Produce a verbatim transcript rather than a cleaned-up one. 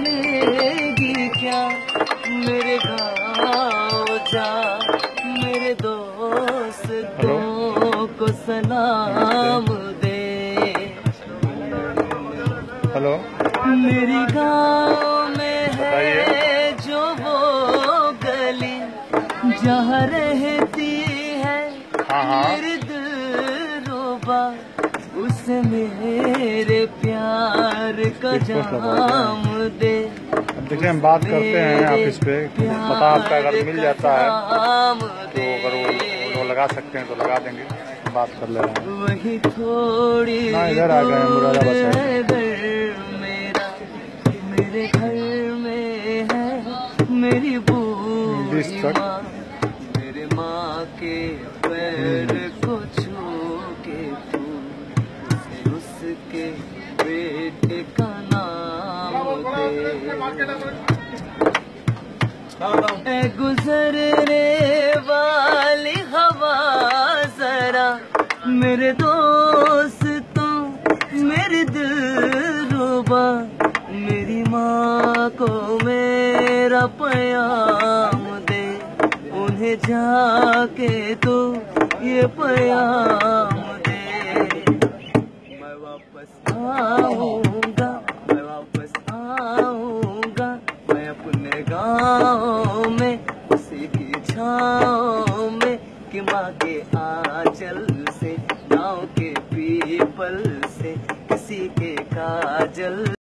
भूलेगी क्या मेरे गाँव जा, मेरे दोस्तों को सलाम दे। हेलो, मेरी गाँव में है जो वो गली जहाँ रहती है मेरी दिलरुबा, उसे मेरे प्यार का जाम दे। अब देखिए हम बात करते हैं आप इस पे, पता आपका अगर मिल जाता है तो अगर वो, वो लगा सकते हैं तो लगा देंगे, बात कर ले रहे हैं। वही थोड़ी ना इधर आ गए मुरादाबाद से। मेरा मेरे घर में है मेरी बूढ़ी माँ, मेरे माँ के पैर को छू के तू उसके बेटे का नाम दे। ए गुजरने वाली हवा जरा मेरे दोस्तों मेरी दिलरुबा, मेरी माँ को मेरा पैगाम दे, उन्हें जाके तो ये पैगाम दे। मैं वापस आऊंगा, मैं वापस आऊंगा, मैं अपने गाँव में उसी की छाँव में, कि माँ के आंचल से गाँव के पीपल से किसी के काजल